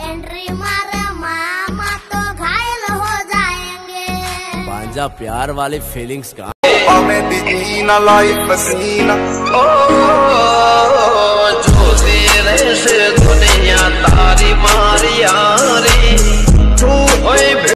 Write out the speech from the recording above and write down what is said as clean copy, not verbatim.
Entry मारे मामा तो घायल हो जाएंगे। भांजा प्यार वाली फीलिंग्स का लाइफ पसीना ओ जो तेरे से